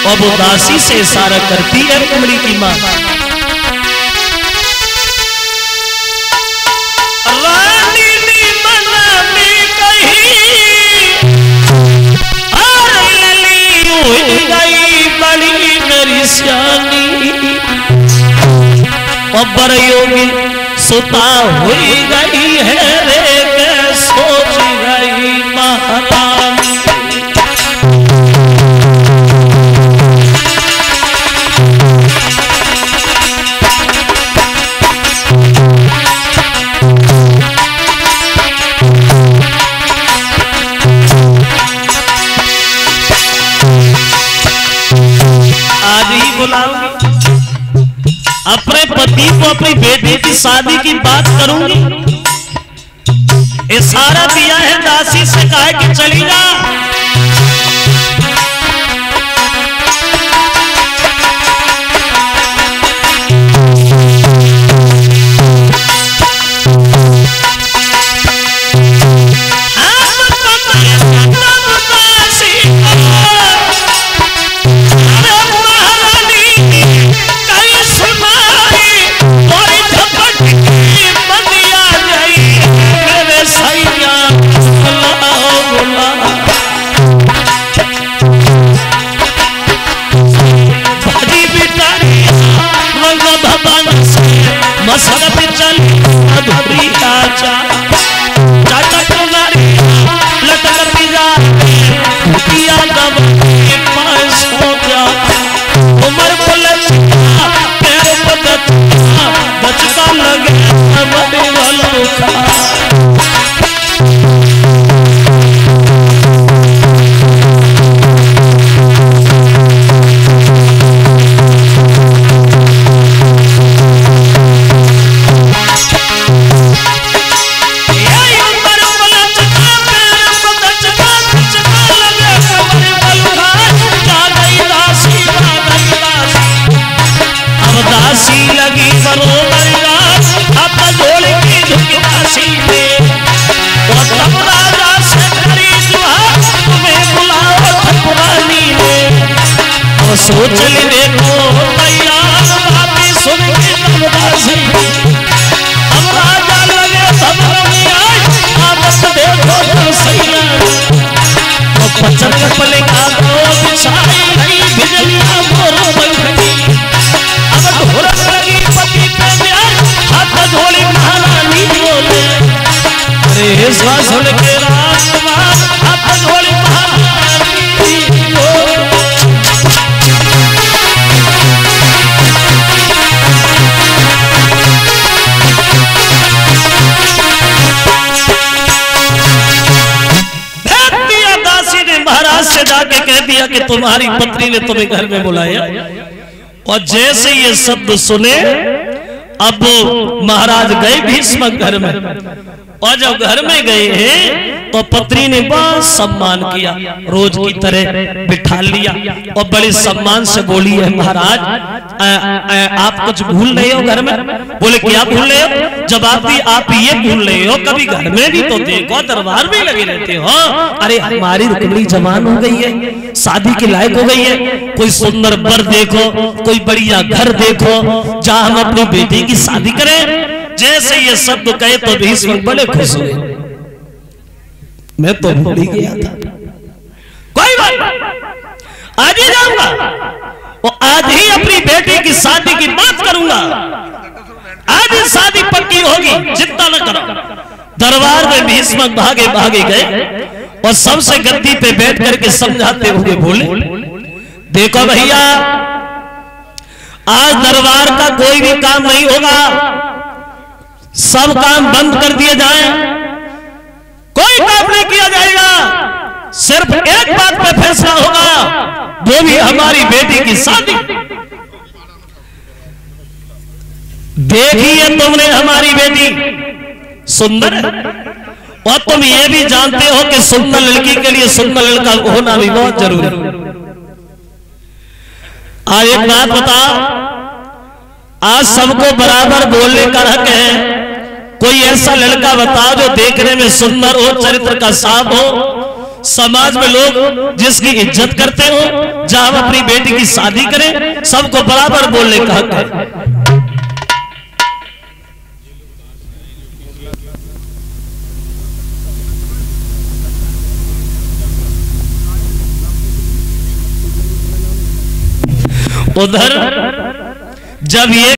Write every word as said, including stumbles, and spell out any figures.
और वो दासी से इशारा करती है रुक्मिणी की मां, रानी नी मना में कही और लली हुई गई बड़ी मेरी सियानी, और बरयोगी सुता हुई गई है रे के सोच गई महारानी। अपने पति को अपनी बेटी की शादी की बात करूंगी, इशारा दिया है दासी से, कहा कि चली जा। मसरत चल अधूरी आचा चाटक नारी लटकती जा पिया दब के पास हो जा, उमर को लचका पैर को दचका दचका लगे बड़े वालों का। सोच ले देखो तैयार बातें सुन के तब दासी, अब राजा लगे सब रमिया आपस देखो तो सैया, तो पचन पले का दो बिछाई नहीं बिजलियां मोरो बैठी, अब ढोलक लगी पति पे प्यार हाथ झोली महारानी बोले, अरे श्वास के रात बाद हाथ झोली महारानी बोले। से जाके कह दिया कि तुम्हारी पत्नी ने तुम्हें घर में बुलाया, और जैसे ये शब्द सुने अब महाराज गए भीष्म घर में, और जब घर में गए हैं तो पत्नी ने बहुत सम्मान किया, रोज की तरह बिठा लिया और बड़े सम्मान से बोली है महाराज आ, आ, आप कुछ भूल रहे हो घर में? बोले क्या भूल रहे हो? जब आप भी आप ये भूल रहे हो कभी घर में भी तो देखो दरबार में लगे रहते हो। अरे हमारी रुक्मिणी जवान हो गई है, शादी के लायक हो गई है, कोई सुंदर वर देखो, कोई बढ़िया घर देखो जहां हम अपनी बेटी की शादी करें। जैसे ये शब्द कहे तो भीष्म बड़े खुश हुए, मैं तो भूल ही गया था, कोई बात आज ही जाऊंगा और आज ही अपनी बेटी की शादी की बात करूंगा, आज ही शादी पक्की होगी, चिंता न करो। दरबार में भीष्म भागे भागे गए और सबसे गद्दी पे बैठ करके समझाते हुए बोले, देखो भैया आज दरबार का कोई भी काम नहीं होगा, सब काम बंद कर दिए जाएं, कोई काम नहीं किया जाएगा, सिर्फ एक बात पे फैसला होगा, वो भी हमारी बेटी की शादी। देखी है तुमने हमारी बेटी सुंदर है, और तुम ये भी जानते हो कि सुंदर लड़की के लिए सुंदर लड़का होना भी बहुत जरूरी है। आज एक बात बताओ, आज सबको बराबर बोलने का हक है, कोई ऐसा लड़का बताओ जो देखने में सुंदर हो, चरित्र का साफ हो, समाज में लोग जिसकी इज्जत करते हो, जहां हम अपनी बेटी की शादी करें सबको बराबर बोलने का हक है। उधर जब ये